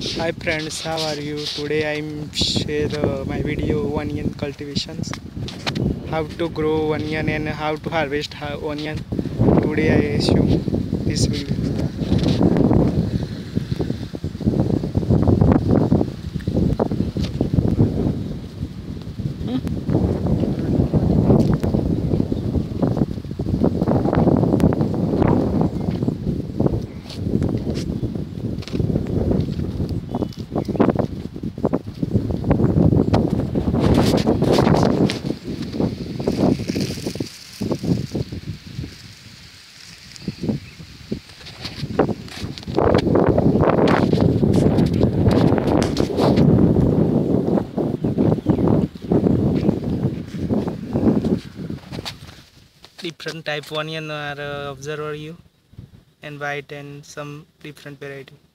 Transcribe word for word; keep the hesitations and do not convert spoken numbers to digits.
Hi friends, how are you? Today I'm share uh, my video onion cultivations. How to grow onion and how to harvest ha- onion. Today I assume this video. Different type onion are uh, observer you and white and some different variety.